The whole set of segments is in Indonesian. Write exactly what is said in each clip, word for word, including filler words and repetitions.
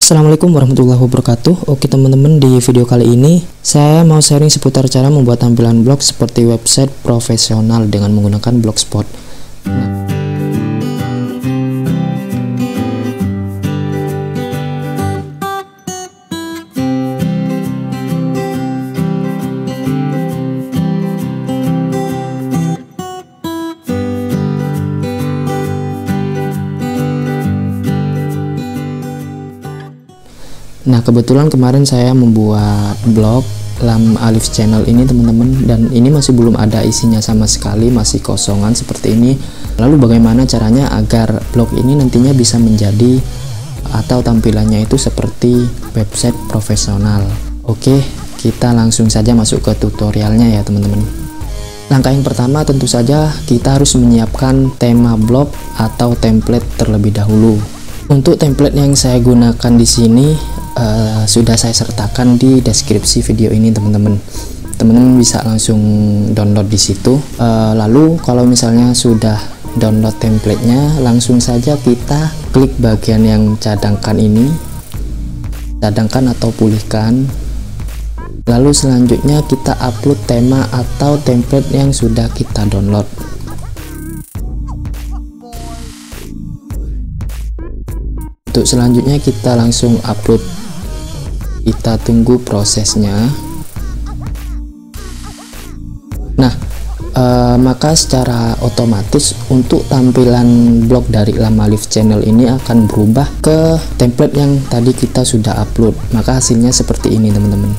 Assalamualaikum warahmatullahi wabarakatuh. Oke teman-teman, di video kali ini saya mau sharing seputar cara membuat tampilan blog seperti website profesional dengan menggunakan Blogspot. Nah, Nah kebetulan kemarin saya membuat blog Lam Alif Channel ini teman-teman, dan ini masih belum ada isinya sama sekali, masih kosongan seperti ini. Lalu bagaimana caranya agar blog ini nantinya bisa menjadi atau tampilannya itu seperti website profesional? Oke, kita langsung saja masuk ke tutorialnya ya teman-teman. Langkah yang pertama tentu saja kita harus menyiapkan tema blog atau template terlebih dahulu. Untuk template yang saya gunakan di sini Uh, sudah saya sertakan di deskripsi video ini teman-teman. Teman-teman bisa langsung download di situ. Uh, lalu kalau misalnya sudah download templatenya, langsung saja kita klik bagian yang cadangkan ini, cadangkan atau pulihkan. Lalu selanjutnya kita upload tema atau template yang sudah kita download. Untuk selanjutnya kita langsung upload. Kita tunggu prosesnya. Nah e, maka secara otomatis untuk tampilan blog dari Lam Alif Channel ini akan berubah ke template yang tadi kita sudah upload. Maka hasilnya seperti ini teman-teman.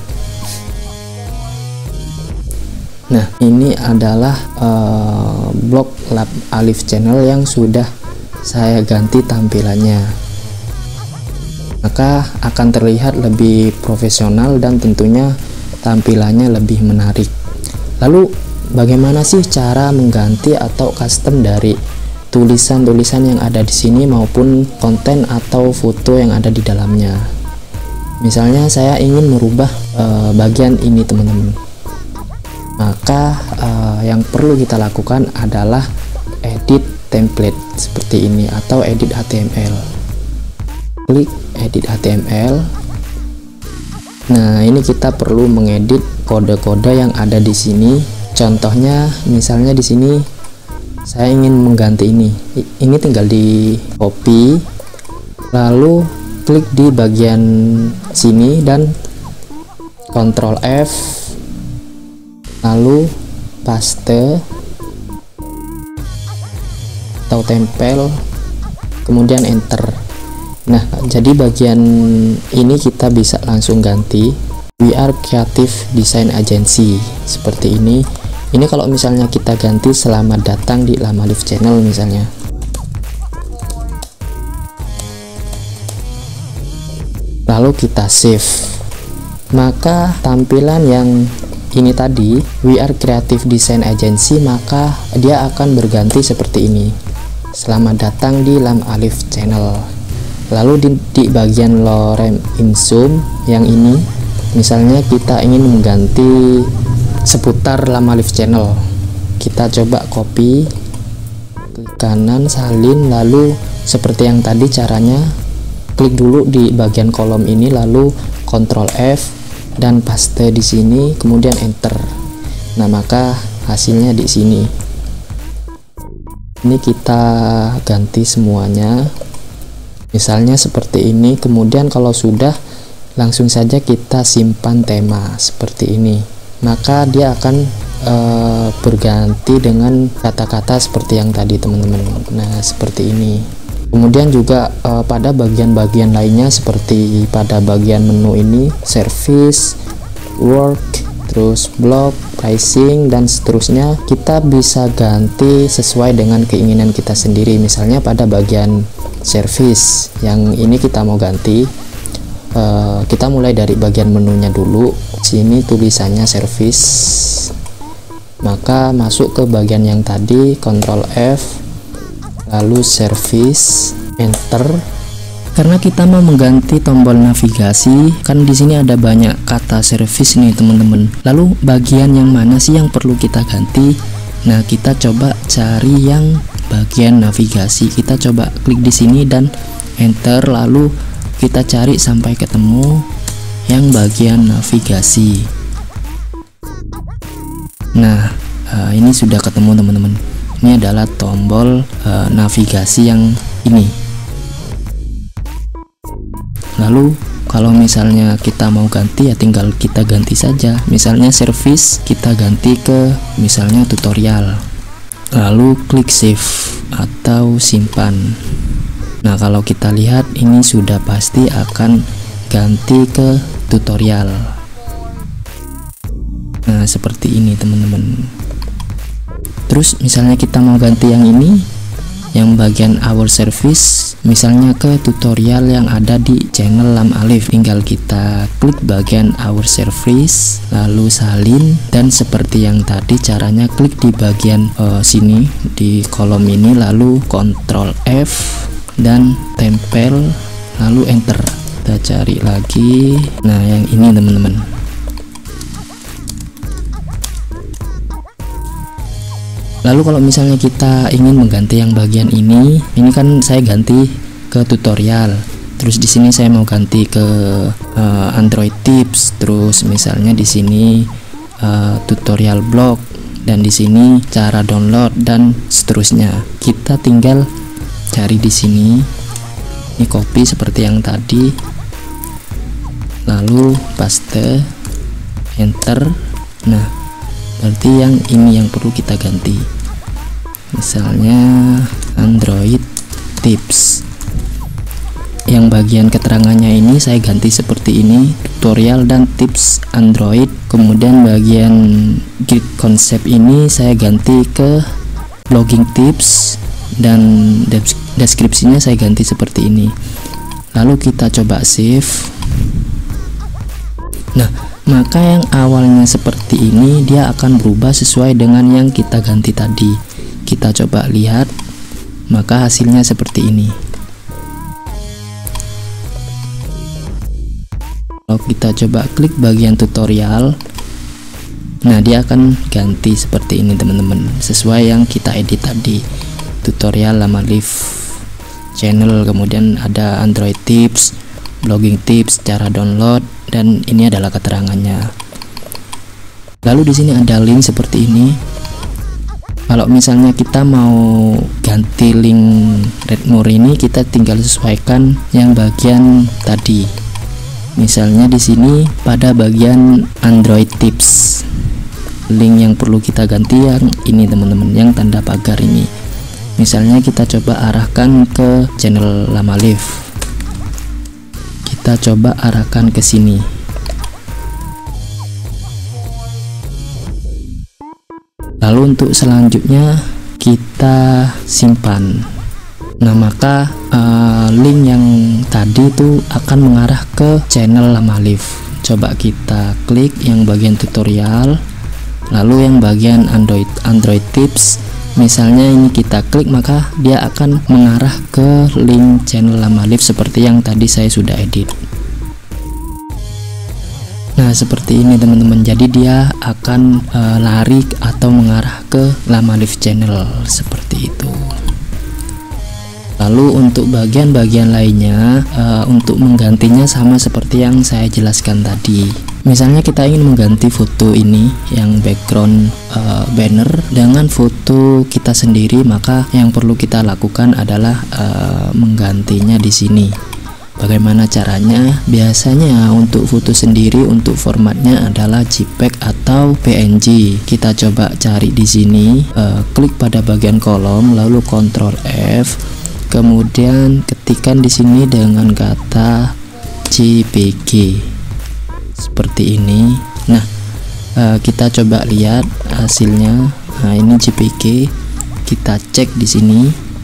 Nah ini adalah e, blog Lam Alif Channel yang sudah saya ganti tampilannya, maka akan terlihat lebih profesional dan tentunya tampilannya lebih menarik. Lalu bagaimana sih cara mengganti atau custom dari tulisan-tulisan yang ada di sini maupun konten atau foto yang ada di dalamnya? Misalnya saya ingin merubah uh, bagian ini teman-teman, maka uh, yang perlu kita lakukan adalah edit template seperti ini atau edit H T M L. Klik edit H T M L. Nah, ini kita perlu mengedit kode-kode yang ada di sini. Contohnya, misalnya di sini saya ingin mengganti ini. Ini tinggal di copy, lalu klik di bagian sini dan Ctrl F, lalu paste atau tempel, kemudian enter. Nah, jadi bagian ini kita bisa langsung ganti We Are Creative Design Agency seperti ini. Ini kalau misalnya kita ganti selamat datang di Lam Alif Channel misalnya. Lalu kita save. Maka tampilan yang ini tadi We Are Creative Design Agency, maka dia akan berganti seperti ini. Selamat datang di Lam Alif Channel. Lalu di, di bagian lorem insum yang ini, misalnya kita ingin mengganti seputar Lam Alif Channel, kita coba copy, klik kanan, salin, lalu seperti yang tadi caranya, klik dulu di bagian kolom ini, lalu Ctrl F dan paste di sini, kemudian enter. Nah maka hasilnya di sini. Ini kita ganti semuanya. Misalnya seperti ini, kemudian kalau sudah langsung saja kita simpan tema seperti ini, maka dia akan e, berganti dengan kata-kata seperti yang tadi teman-teman. Nah seperti ini. Kemudian juga e, pada bagian-bagian lainnya seperti pada bagian menu ini, service, work, terus blog, pricing dan seterusnya, kita bisa ganti sesuai dengan keinginan kita sendiri. Misalnya pada bagian service yang ini kita mau ganti, uh, kita mulai dari bagian menunya dulu. Sini tulisannya service, maka masuk ke bagian yang tadi, Ctrl F, lalu service, enter. Karena kita mau mengganti tombol navigasi, kan di sini ada banyak kata service nih teman-teman. Lalu bagian yang mana sih yang perlu kita ganti? Nah kita coba cari yang bagian navigasi. Kita coba klik di sini dan enter, lalu kita cari sampai ketemu yang bagian navigasi. Nah, uh, ini sudah ketemu teman-teman. Ini adalah tombol uh, navigasi yang ini. Lalu kalau misalnya kita mau ganti ya tinggal kita ganti saja. Misalnya service kita ganti ke misalnya tutorial. Lalu klik save atau simpan. Nah, kalau kita lihat ini sudah pasti akan ganti ke tutorial. Nah, seperti ini teman-teman. Terus misalnya kita mau ganti yang ini, yang bagian our service, misalnya ke tutorial yang ada di channel Lam Alif, tinggal kita klik bagian our service, lalu salin, dan seperti yang tadi caranya klik di bagian uh, sini di kolom ini, lalu Ctrl F dan tempel, lalu enter. Kita cari lagi. Nah, yang ini teman-teman. Lalu kalau misalnya kita ingin mengganti yang bagian ini, ini kan saya ganti ke tutorial. Terus di sini saya mau ganti ke uh, Android tips. Terus misalnya di sini uh, tutorial blog, dan di sini cara download dan seterusnya. Kita tinggal cari di sini. Ini copy seperti yang tadi. Lalu paste, enter. Nah, berarti yang ini yang perlu kita ganti. Misalnya Android tips, yang bagian keterangannya ini saya ganti seperti ini, tutorial dan tips Android. Kemudian bagian grid konsep ini saya ganti ke blogging tips, dan deskripsinya saya ganti seperti ini. Lalu kita coba save. Nah, maka yang awalnya seperti ini dia akan berubah sesuai dengan yang kita ganti tadi. Kita coba lihat, maka hasilnya seperti ini. Kalau kita coba klik bagian tutorial, nah dia akan ganti seperti ini teman-teman, sesuai yang kita edit tadi. Tutorial Lam Alif channel, kemudian ada Android tips, blogging tips, cara download, dan ini adalah keterangannya. Lalu di sini ada link seperti ini. Kalau misalnya kita mau ganti link Redmore ini, kita tinggal sesuaikan yang bagian tadi. Misalnya di sini pada bagian Android tips, link yang perlu kita ganti yang ini teman-teman, yang tanda pagar ini. Misalnya kita coba arahkan ke channel Lam Alif. Kita coba arahkan ke sini. Lalu untuk selanjutnya kita simpan. Nah, maka uh, link yang tadi itu akan mengarah ke channel Lam Alif. Coba kita klik yang bagian tutorial, lalu yang bagian Android Android tips. Misalnya ini kita klik, maka dia akan mengarah ke link channel Lam Alif seperti yang tadi saya sudah edit. Nah, seperti ini teman-teman. Jadi dia akan e, lari atau mengarah ke Lam Alif channel seperti itu. Lalu untuk bagian-bagian lainnya, e, untuk menggantinya sama seperti yang saya jelaskan tadi. Misalnya kita ingin mengganti foto ini yang background e, banner dengan foto kita sendiri, maka yang perlu kita lakukan adalah e, menggantinya di sini. Bagaimana caranya? Biasanya untuk foto sendiri untuk formatnya adalah JPEG atau P N G. Kita coba cari di sini, uh, klik pada bagian kolom, lalu Ctrl F, kemudian ketikkan di sini dengan kata J P G seperti ini. Nah, uh, kita coba lihat hasilnya. Nah, ini J P G. Kita cek di sini.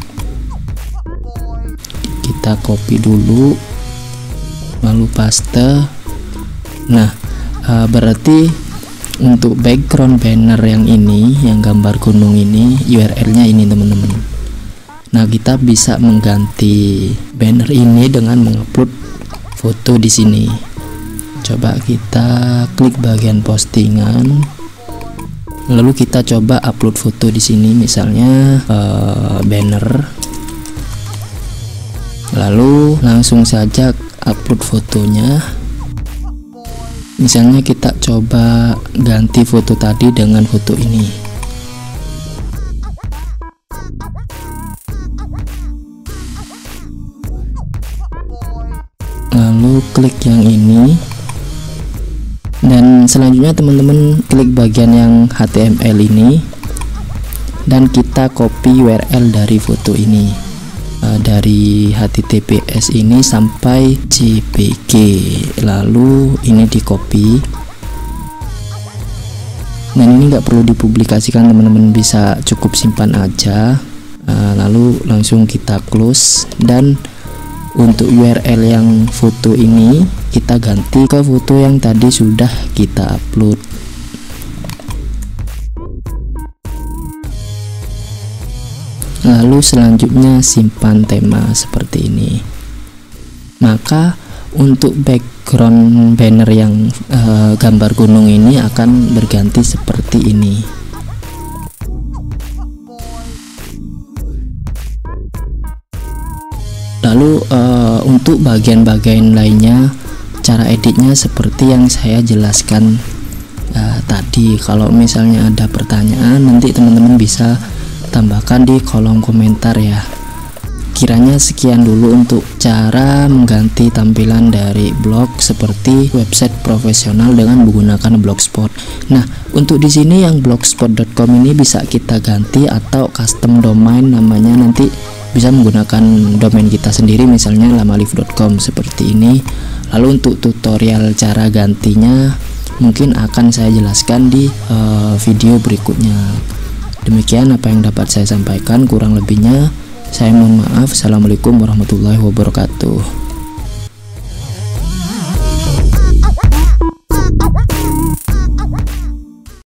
Kita copy dulu, lalu paste. Nah, uh, berarti untuk background banner yang ini, yang gambar gunung ini, U R L-nya ini teman-teman. Nah, kita bisa mengganti banner ini dengan mengupload foto di sini. Coba kita klik bagian postingan, lalu kita coba upload foto di sini, misalnya uh, banner. Lalu langsung saja upload fotonya. Misalnya kita coba ganti foto tadi dengan foto ini. Lalu klik yang ini, dan selanjutnya teman-teman klik bagian yang H T M L ini dan kita copy U R L dari foto ini, dari H T T P S ini sampai J P G, lalu ini di copy, dan ini nggak perlu dipublikasikan teman-teman, bisa cukup simpan aja. Lalu langsung kita close, dan untuk U R L yang foto ini kita ganti ke foto yang tadi sudah kita upload. Lalu selanjutnya simpan tema seperti ini. Maka untuk background banner yang uh, gambar gunung ini akan berganti seperti ini. Lalu uh, untuk bagian-bagian lainnya, cara editnya seperti yang saya jelaskan uh, tadi. Kalau misalnya ada pertanyaan, nanti teman-teman bisa tambahkan di kolom komentar ya. Kiranya sekian dulu untuk cara mengganti tampilan dari blog seperti website profesional dengan menggunakan Blogspot. Nah, untuk di sini yang blogspot dot com ini bisa kita ganti atau custom domain namanya, nanti bisa menggunakan domain kita sendiri, misalnya lamalif dot com seperti ini. Lalu untuk tutorial cara gantinya mungkin akan saya jelaskan di uh, video berikutnya. Demikian apa yang dapat saya sampaikan, kurang lebihnya saya mohon maaf. Assalamualaikum warahmatullahi wabarakatuh.